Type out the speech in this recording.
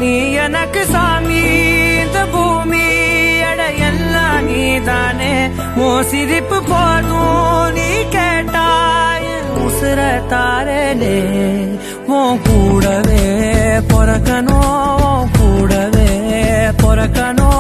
நீ எனக்கு சாமி இந்த பூமி அட எல்லாம் நீதானே உன் சிரிப்பு போதும் நீ கேட்டாய் உசுர தாரலே உன் கூடவே பொறக்கணும் கூடவே பொறக்கணும்